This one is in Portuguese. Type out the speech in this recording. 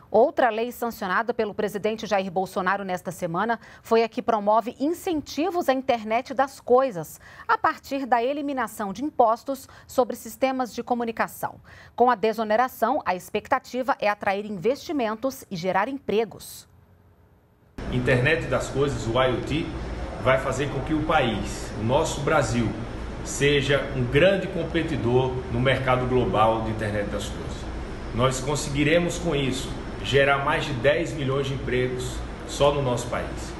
Outra lei sancionada pelo presidente Jair Bolsonaro nesta semana foi a que promove incentivos à internet das coisas, a partir da eliminação de impostos sobre sistemas de comunicação. Com a desoneração, a expectativa é atrair investimentos e gerar empregos. Internet das coisas, o IoT, vai fazer com que o país, o nosso Brasil, seja um grande competidor no mercado global de internet das coisas. Nós conseguiremos com isso gerar mais de 10 milhões de empregos só no nosso país.